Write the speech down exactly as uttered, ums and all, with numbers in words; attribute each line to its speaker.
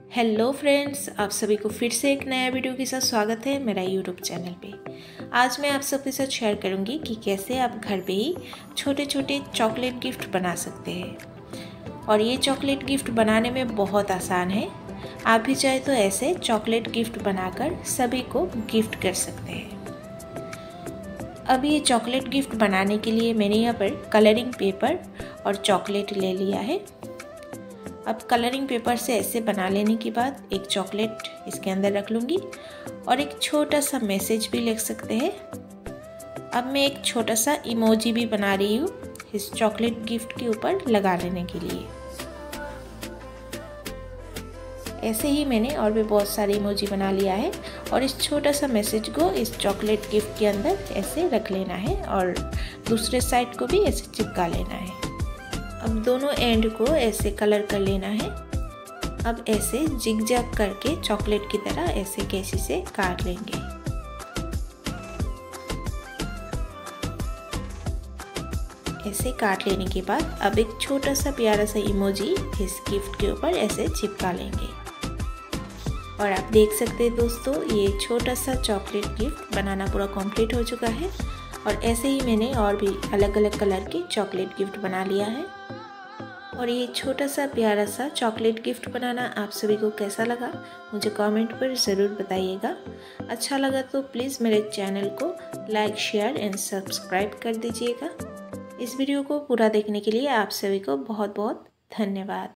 Speaker 1: Hello friends, आप सभी को फिर से एक नया वीडियो के साथ स्वागत है मेरा यूट्यूब चैनल पे। आज मैं आप सबके साथ शेयर करूंगी कि कैसे आप घर पे ही छोटे छोटे चॉकलेट गिफ्ट बना सकते हैं। और ये चॉकलेट गिफ्ट बनाने में बहुत आसान है। आप भी चाहे तो ऐसे चॉकलेट गिफ्ट बनाकर सभी को गिफ्ट कर सकते हैं। अब ये चॉकलेट गिफ्ट बनाने के लिए मैंने यहाँ पर कलरिंग पेपर और चॉकलेट ले लिया है। अब कलरिंग पेपर से ऐसे बना लेने के बाद एक चॉकलेट इसके अंदर रख लूँगी और एक छोटा सा मैसेज भी लिख सकते हैं। अब मैं एक छोटा सा इमोजी भी बना रही हूँ इस चॉकलेट गिफ्ट के ऊपर लगा लेने के लिए। ऐसे ही मैंने और भी बहुत सारे इमोजी बना लिया है और इस छोटा सा मैसेज को इस चॉकलेट गिफ्ट के अंदर ऐसे रख लेना है और दूसरे साइड को भी ऐसे चिपका लेना है। अब दोनों एंड को ऐसे कलर कर लेना है। अब ऐसे जिगजैग करके चॉकलेट की तरह ऐसे कैंची से काट लेंगे। ऐसे काट लेने के बाद अब एक छोटा सा प्यारा सा इमोजी इस गिफ्ट के ऊपर ऐसे चिपका लेंगे। और आप देख सकते हैं दोस्तों, ये छोटा सा चॉकलेट गिफ्ट बनाना पूरा कंप्लीट हो चुका है। और ऐसे ही मैंने और भी अलग अलग कलर के चॉकलेट गिफ्ट बना लिया है। और ये छोटा सा प्यारा सा चॉकलेट गिफ्ट बनाना आप सभी को कैसा लगा मुझे कमेंट पर ज़रूर बताइएगा। अच्छा लगा तो प्लीज़ मेरे चैनल को लाइक, शेयर एंड सब्सक्राइब कर दीजिएगा। इस वीडियो को पूरा देखने के लिए आप सभी को बहुत बहुत धन्यवाद।